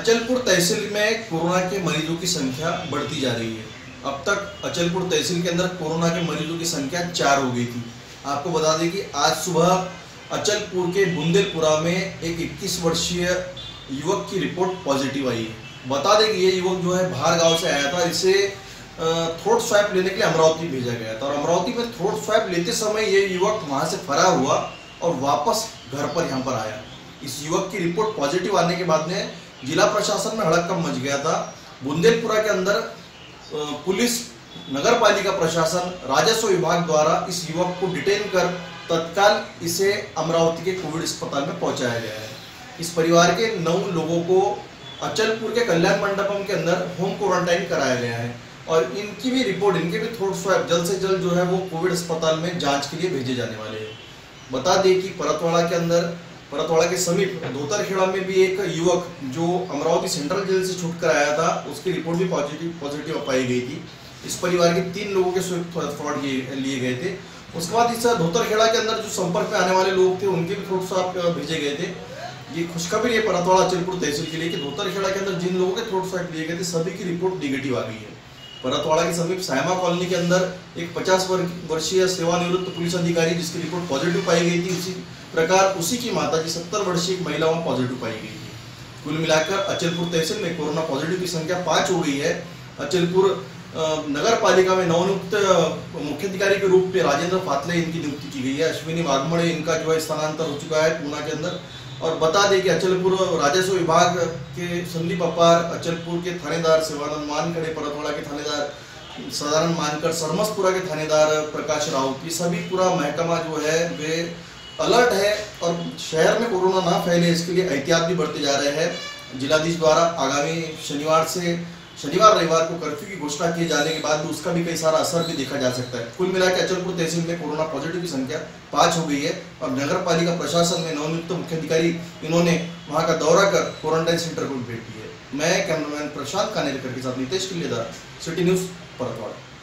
अचलपुर तहसील में कोरोना के मरीजों की संख्या बढ़ती जा रही है। अब तक अचलपुर तहसील के अंदर कोरोना के मरीजों की संख्या 4 हो गई थी। आपको बता दें कि आज सुबह अचलपुर के बुंदेलपुरा में एक 21 वर्षीय युवक की रिपोर्ट पॉजिटिव आई है। बता दें कि ये युवक जो है बाहर गांव से आया था। इसे थ्रोट स्वैप लेने के लिए अमरावती भेजा गया था और अमरावती में थ्रोट स्वैप लेते समय ये युवक वहां से फरार हुआ और वापस घर पर यहाँ पर आया। इस युवक की रिपोर्ट पॉजिटिव आने के बाद में जिला प्रशासन में हड़कंप मच गया था। बुंदेलपुरा के अंदर पुलिस, नगर पालिका प्रशासन, राजस्व विभाग द्वारा इस युवक को डिटेन कर तत्काल इसे अमरावती के कोविड अस्पताल में पहुंचाया गया है। इस परिवार के 9 लोगों को अचलपुर के कल्याण मंडपम के अंदर होम क्वारंटाइन कराया गया है और इनकी भी रिपोर्ट, इनके भी थ्रोट स्वैप जल्द से जल्द जो है वो कोविड अस्पताल में जांच के लिए भेजे जाने वाले हैं। बता दें कि परतवाड़ा के समीप धोतरखेड़ा में भी एक युवक जो अमरावती सेंट्रल जेल से छूट कर आया था, उसकी रिपोर्ट भी पॉजिटिव पाई गई थी। इस परिवार के 3 लोगों के फ्रॉड लिए गए थे। उसके बाद इस धोतरखेड़ा के अंदर जो संपर्क में आने वाले लोग थे उनके भी थ्रोट स्वैप भेजे गए थे। ये खुशखबरी है परतवाड़ा अचलपुर तहसील के लिए कि धोतरखेड़ा के अंदर जिन लोगों के थ्रोट स्वैप लिए गए थे सभी की रिपोर्ट निगेटिव आ गई है। परतवाड़ा के समीप सायमा कॉलोनी के अंदर एक 50 वर्षीय सेवानिवृत्त पुलिस अधिकारी जिसकी रिपोर्ट पॉजिटिव पाई गई थी, उसी प्रकार उसी की माता की 70 वर्षीय एक महिला वहां पॉजिटिव पाई गई थी। कुल मिलाकर अचलपुर तहसील में कोरोना पॉजिटिव की संख्या 5 हो गई है। अचलपुर नगर पालिका में नवनियुक्त मुख्य अधिकारी के रूप में राजेंद्र फातले इनकी नियुक्ति की गई है। अश्विनी वाघमोड़े इनका जो है स्थानांतर हो चुका है पूना के अंदर। और बता दें कि अचलपुर राजस्व विभाग के संदीप अपार, अचलपुर के थानेदार शिवानंद मानखड़े, परतवाड़ा के थानेदार सदानंद मानकर, सरमसपुरा के थानेदार प्रकाश राउत, ये सभी पूरा महकमा जो है वे अलर्ट है और शहर में कोरोना ना फैले इसके लिए एहतियात भी बढ़ते जा रहे हैं। जिलाधीश द्वारा आगामी शनिवार रविवार को कर्फ्यू की घोषणा किए जाने के बाद उसका भी कई सारा असर भी देखा जा सकता है। कुल मिलाकर अचलपुर तहसील में कोरोना पॉजिटिव की संख्या 5 हो गई है और नगर पालिका प्रशासन में नवनियुक्त मुख्य अधिकारी इन्होंने वहां का दौरा कर क्वारंटाइन सेंटर को भेज दिया है। मैं कैमरामैन प्रशांत कानेरकर के साथ नितेश किल्लेदार, सिटी न्यूज, परतवाड़ा।